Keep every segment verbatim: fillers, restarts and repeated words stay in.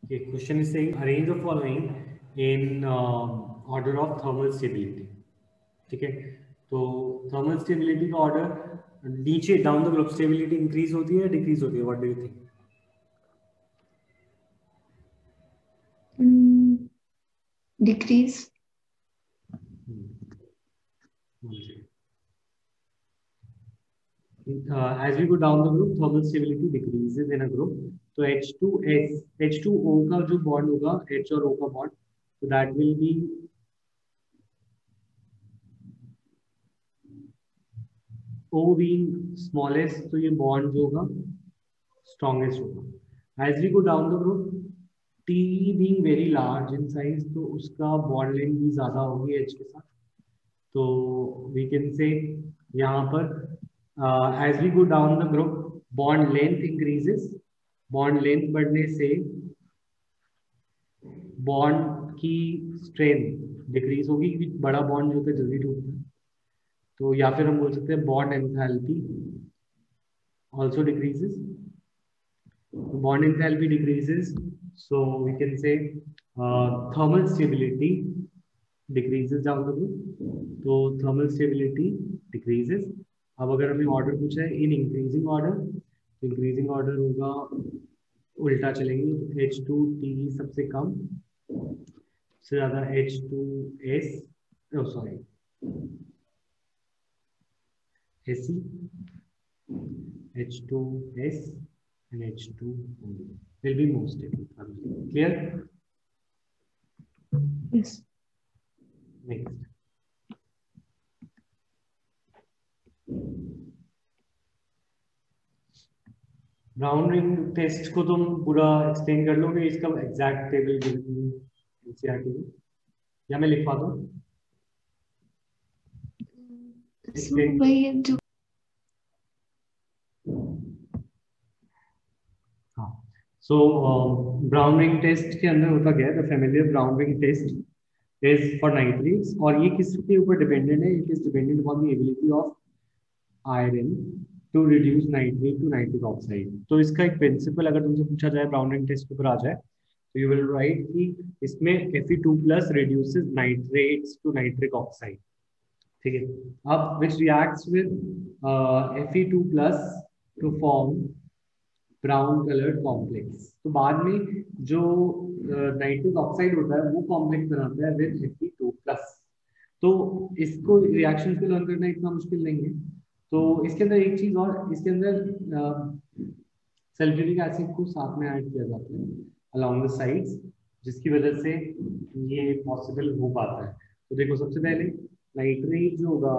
Okay, question is saying arrange the following in uh, order of thermal stability. ठीक है, तो thermal stability का order नीचे down the group stability increase होती है या डिक्रीज होती है? What do you think? Decrease. Uh, as we go down the group, thermal stability decreases in a group. तो H two S, H two O का जो bond होगा, H और O का bond, so that will be O being smallest, तो ये bond जो होगा strongest होगा. As we go down the group, T being very large in size, तो उसका बॉन्ड लेंथ भी ज्यादा होगी H के साथ. तो we can say यहाँ पर uh, as we go down the group, bond length increases. Bond length बढ़ने से बॉन्ड की स्ट्रेंथ डिक्रीज होगी क्योंकि बड़ा बॉन्ड जो होता है जल्दी टूटता है. तो या फिर हम बोल सकते हैं bond enthalpy also decreases. Bond enthalpy decreases, so we can say uh, thermal stability decreases down the group. तो thermal stability decreases. अब अगर हमें ऑर्डर पूछा है इन इंक्रीजिंग ऑर्डर, तो इंक्रीजिंग ऑर्डर होगा उल्टा चलेंगे. तो H टू T सबसे कम, सबसे ज्यादा H two S, oh sorry He, H two S and H two will be more stable. Clear? Yes. Next. Brown ring test को तुम पूरा एक्सप्लेन कर लोगे, इसका एग्जैक्ट टेबल एनसीईआरटी में, या मैं लिखवा दूं? So वही जो हाँ, सो ब्राउन रिंग टेस्ट के अंदर होता क्या है? The familiar brown ring test is for nitrates, और ये किसके ऊपर डिपेंडेंट है? It is dependent upon the ability of iron to reduce nitrate to nitric oxide. तो इसका एक प्रिंसिपल अगर तुमसे पूछा जाए ब्राउन रिंग टेस्ट के ऊपर आ जाए, तो यू विल राइट कि इसमें F e two plus reduces nitrates to nitric oxide. ठीक है, अब which reacts with F e two plus to form brown coloured complex. तो बाद में जो नाइट्रिक uh, ऑक्साइड होता है वो कॉम्प्लेक्स बनाता है with F e two plus. तो इसको रिएक्शन को लर्न करना इतना मुश्किल नहीं है. तो इसके अंदर एक चीज और, इसके अंदर सल्फ्यूरिक एसिड को साथ में ऐड किया जाता है अलोंग द साइड्स, जिसकी वजह से ये पॉसिबल हो पाता है. तो देखो, सबसे पहले नाइट्रेट जो होगा,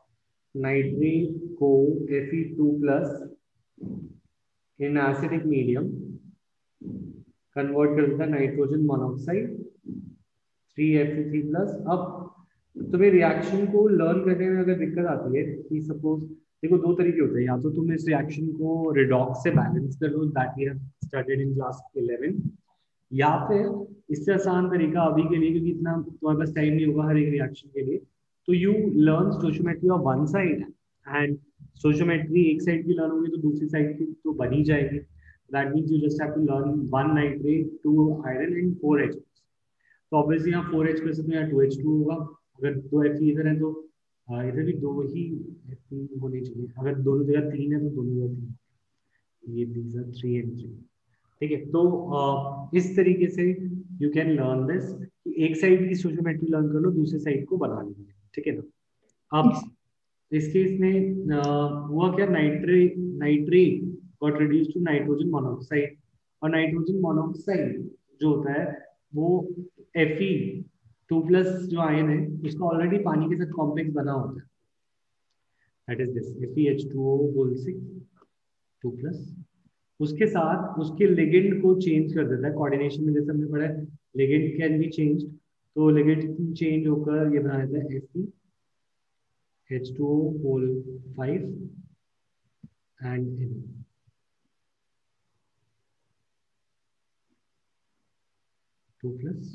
नाइट्रेट को F e two plus in acidic medium convert कर देता है nitrogen monoxide three F e three plus. अब तुम्हें रिएक्शन को लर्न करने में अगर दिक्कत आती है कि सपोज, देखो दो तरीके होते हैं, या तो तुम इस रिएक्शन को रिडॉक्स से बैलेंस कर लो, that we have studied in class eleven, या फिर इससे आसान तरीका अभी के लिए, क्योंकि इतना तुम्हारे पास टाइम नहीं होगा हर एक रिएक्शन के लिए, तो you learn stoichiometry of one side, and stoichiometry एक साइड की लर्न होगी तो दूसरी साइड की तो बन ही जाएगी. That means you just have to learn one nitrate, two iron and four H. तो ऑब्वियसली यहाँ फोर H से तो यहाँ टू H टू होगा. अगर दो F इधर है तो इधर भी दो ही F होनी चाहिए. अगर दोनों जगह तीन है तो दोनों जगह तीन. ये these are three and three. ठीक है, तो uh, इस तरीके से यू कैन लर्न दिस कि एक साइड की स्टोइचियोमेट्री लर्न कर लो, दूसरे साइड को बना लो. ठीक है ना? अब इस केस में uh, हुआ क्या, nitrate nitrate got reduced to nitrogen monoxide, और नाइट्रोजन मोनोऑक्साइड जो होता है वो Fe टू प्लस जो आयन है उसका ऑलरेडी पानी के साथ कॉम्प्लेक्स बना होता है, that is this F e H two O whole six two plus. उसके साथ उसके लिगेंड को चेंज कर देता है कोऑर्डिनेशन में, जैसे हमने पढ़ा है लिगेंड कैन बी चेंज. तो लिगेंड चेंज होकर ये बना देता है Fe H two O whole five and N. Two plus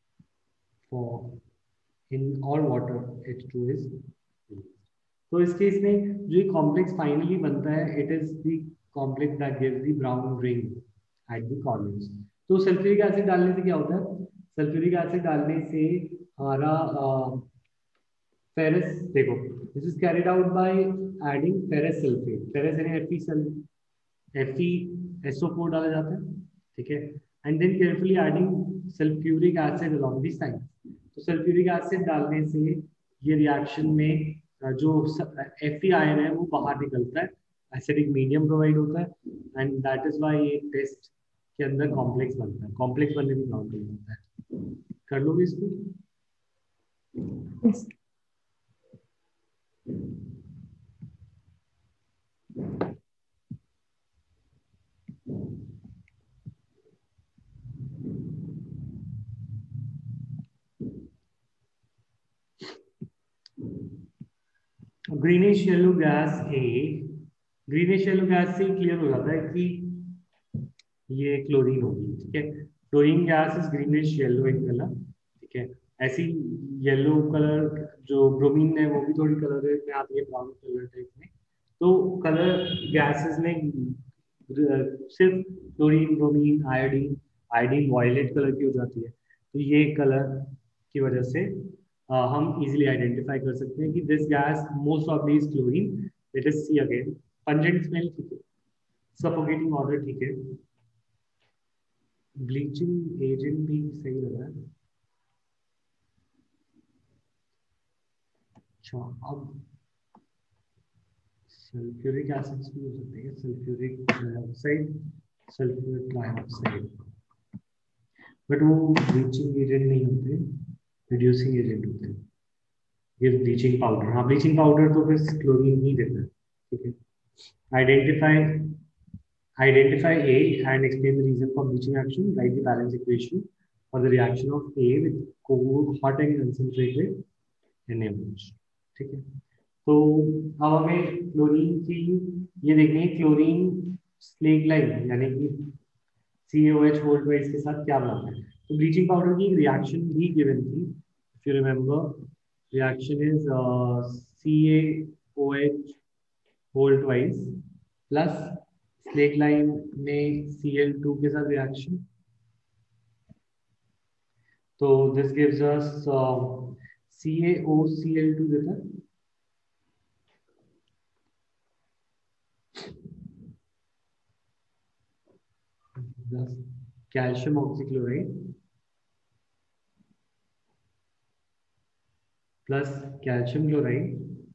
for in all water H two is. तो इस केस में जो ये कॉम्प्लेक्स फाइनली बनता है, it is the complex that gives the brown ring at the corners. तो sulphuric acid डालने से क्या होता है, सल्फ्यूरिक एसिड डालने से हमारा फेरस, देखो this is carried out by adding ferrous sulphate, ferrous यानी Fe sulphate, Fe S O four डाला जाता है, ठीक है, and then carefully adding sulphuric acid along this side. तो सल्फ्यूरिक एसिड डालने से ये रिएक्शन में जो Fe आयन है वो बाहर निकलता है, एसिडिक मीडियम प्रोवाइड होता है, एंड दैट इज व्हाई ये टेस्ट के अंदर कॉम्प्लेक्स बनता है, कॉम्प्लेक्स बनने में प्रॉब्लम होता है। कर लोगे इसको? yes. ग्रीनिश येलो गैस ए, ग्रीनिश येलो गैस से क्लियर हो जाता है कि ये क्लोरीन होगी, ठीक है, chlorine gas is greenish yellow in colour, ठीक है, ऐसी येलो कलर जो ब्रोमीन है वो भी थोड़ी कलर में आती है, ब्राउन कलर टाइप में। तो कलर गैसेस में सिर्फ chlorine, bromine, iodine, iodine violet colour की हो जाती है, तो ये कलर की वजह से uh, हम इजीली आइडेंटिफाई कर सकते हैं कि this gas most of this chlorine. Let us see again, pungent smell ठीक है, सफोकेटिंग ऑर्डर ठीक है, ब्लीचिंग एजेंट भी सही लग रहा है। अच्छा, अब सल्फ्यूरिक एसिड्स भी हो सकते हैं, sulphuric dioxide, sulphuric trioxide, but वो ब्लीचिंग एजेंट नहीं होते, रिड्यूसिंग एजेंट होते हैं। ये ब्लीचिंग पाउडर, हाँ ब्लीचिंग पाउडर तो फिर क्लोरीन ही देता है, ठीक है। Identify Identify A and explain the reason for bleaching action. Write the balance equation for the reaction of A with cold, hot and concentrated N A O H. ठीक है, तो अब हमें क्लोरीन की ये देखनी है, क्लोरीन स्लेग लाइन यानी कि C A O H hold wise के साथ क्या बनाता है। तो ब्लीचिंग पाउडर की रिएक्शन भी गिवन थी, if you remember, reaction is C A O H hold wise plus slaked lime में C L टू के साथ रिएक्शन, तो this gives us C A O C L two देता है, plus calcium oxychloride plus calcium chloride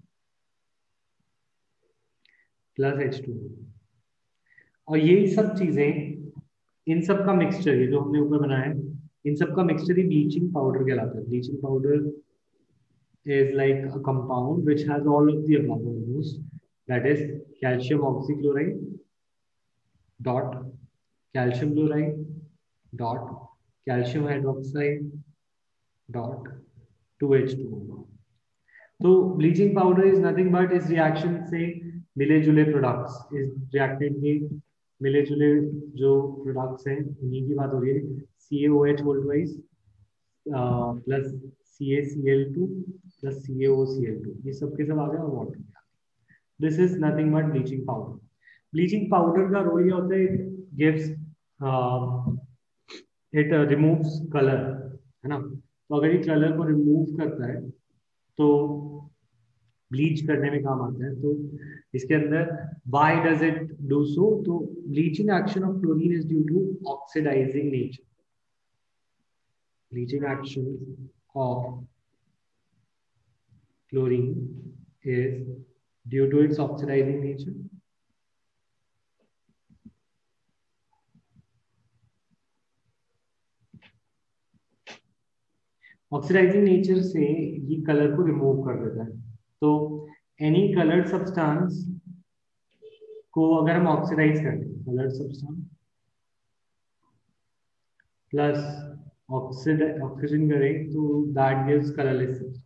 plus H two. और यही सब चीजें, इन सब का मिक्सचर, ये जो हमने ऊपर बनाया है, इन सब का मिक्सचर ही ब्लीचिंग पाउडर कहलाता है। Bleaching powder is like a compound which has all of the above almost, that is calcium oxychloride dot calcium chloride dot calcium hydroxide dot two H two O। तो bleaching powder is nothing but इस reaction से मिले जुले products, इस reactant के मिले जुले जो प्रोडक्ट्स हैं उन्हीं की बात हो रही है। C A O H hold wise plus C A C L two plus C A O C L two, ये सब के सब आ गए और water. This is nothing but bleaching powder. Bleaching powder का रोल ये होता है, it gives, it removes colour, है ना। तो अगर ये कलर को रिमूव करता है तो ब्लीच करने में काम आता है। तो इसके अंदर why does it do so, तो bleaching action of chlorine is due to oxidizing nature. Bleaching action of chlorine is due to its oxidizing nature. Oxidizing nature से ये कलर को रिमूव कर देता है। तो एनी कलर्ड सब्सटेंस को अगर हम ऑक्सीडाइज करते हैं, कलर्ड सब्सटेंस प्लस ऑक्सीजन करें तो that gives colourless substance.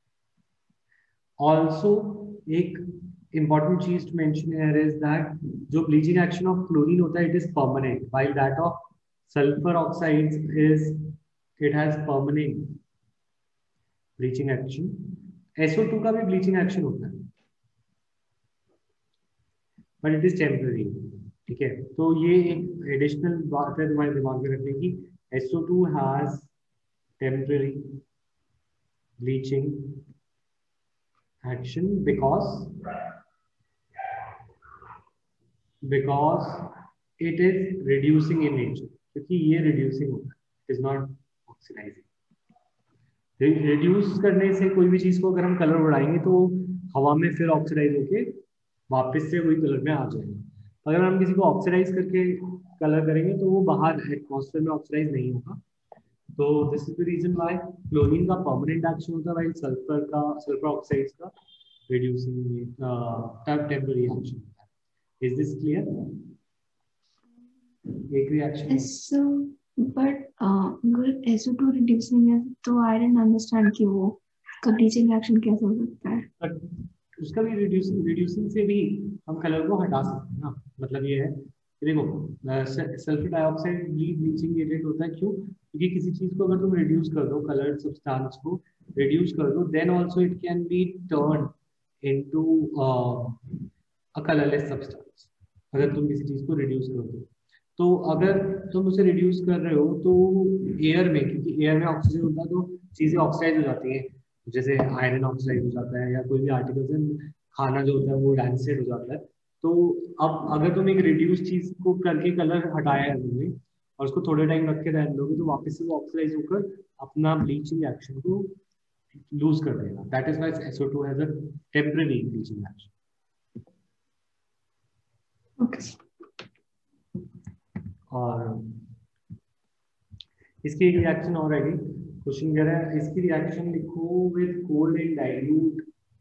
Also एक important चीज to mention here is that जो bleaching action of chlorine होता है, it is permanent, while that of sulfur oxides is, it has permanent bleaching action. S O two का भी bleaching action होता है, but it is temporary, ठीक है, तो ये एक एडिशनल बात है तुम्हारे दिमाग में रखने की, S O two has temporary bleaching action because because it is reducing in nature, क्योंकि ये रिड्यूसिंग होता है, it is not oxidizing. Reduce करने से कोई भी चीज को अगर हम कलर बढ़ाएंगे तो हवा में फिर ऑक्सीडाइज होके वापस से वही कलर में आ जाएगा। अगर हम किसी को ऑक्सीडाइज करके कलर करेंगे तो वो बाहर एटमॉस्फेयर में ऑक्सीडाइज नहीं होगा। तो this is the reason why chlorine का परमानेंट एक्शन होता है, व्हाइल सल्फर का सल्फर ऑक्साइड का रिड्यूसिंग टेम्पररी एक्शन होता है। Is this clear? एक रिएक्शन So, but uh, अगर S O टू reducing है तो I didn't understand कि वो का ब्लीचिंग एक्शन कैसे हो सकता है। बट उसका भी रिड्यूसिंग रिड्यूसिंग से भी हम कलर को हटा सकते हैं ना। मतलब ये है कि देखो सल्फर डाइऑक्साइड भी ब्लीचिंग एजेंट होता है। क्यों? क्योंकि किसी चीज को अगर तुम रिड्यूस कर दो, कलर्ड सब्सटेंस को रिड्यूस कर दो, then also it can be turn into a colourless substance. अगर तुम किसी चीज को रिड्यूस कर दो, तो अगर तुम उसे रिड्यूस कर रहे हो तो एयर में, क्योंकि एयर में ऑक्सीजन होता है तो चीजें ऑक्सीडाइज हो जाती हैं, जैसे आयरन ऑक्साइड हो जाता है या कोई भी आर्टिकल्स, खाना जो होता है वो रैंसिड हो जाता है। तो अब अगर तुम एक रिड्यूस चीज को करके कलर हटाया है तुमने और उसको थोड़े टाइम रख के रहने दोगे तो वापस से वो ऑक्सीडाइज होकर अपना ब्लीचिंग एक्शन को लूज कर देगा। That is why S O two has a temporary bleaching action. Okay. और इसकी एक रिएक्शन और आएगी, क्वेश्चन कह रहा है इसकी रिएक्शन लिखो with cold and dilute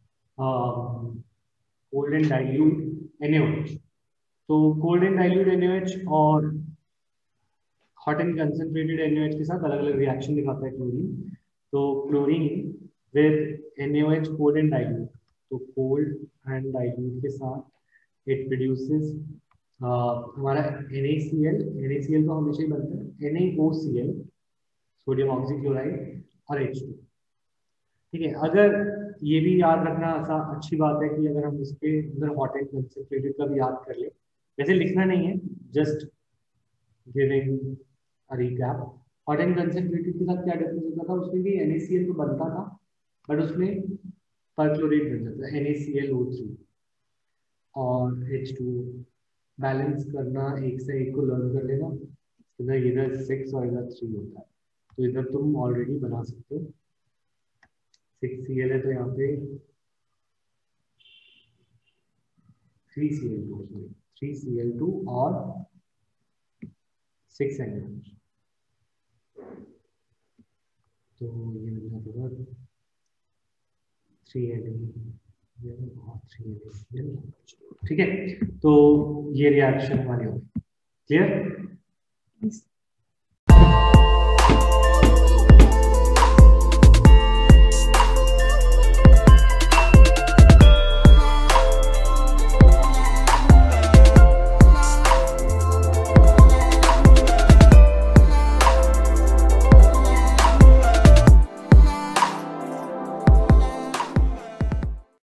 cold and dilute N A O H. तो cold and dilute N A O H और hot and concentrated N A O H के साथ अलग अलग रिएक्शन दिखाता है क्लोरीन। तो chlorine with N A O H cold and dilute, तो कोल्ड एंड डाइल्यूट के साथ इट प्रोड्यूसेस हमारा NaCl। NaCl तो हमेशा ही बनता है NaOCl, सोडियम ऑक्सीक्लोराइड और H टू। ठीक है, अगर ये भी याद रखना ऐसा अच्छी बात है कि अगर हम इसके अंदर हॉट एंड कंसंट्रेटेड का भी याद कर ले, वैसे लिखना नहीं है, just giving a recap. Hot and concentrated के साथ क्या डिफरेंस होता था, उसमें भी NaCl तो बनता था बट उसमें परक्लोरेट बन जाता है NaClO थ्री और H टू। बैलेंस करना, एक से एक को लर्न कर लेना, इधर इधर सिक्स और इधर थ्री होता है, तो इधर तुम ऑलरेडी बना सकते हो। सिक्स सी एल है तो यहाँ पे three C L two sorry three C L two और सिक्स एन एल एच, तो ये मिल जाएगा थ्री एन एल और थ्री एन एल। ठीक है, तो ये रिएक्शन हमारी होगी। क्लियर?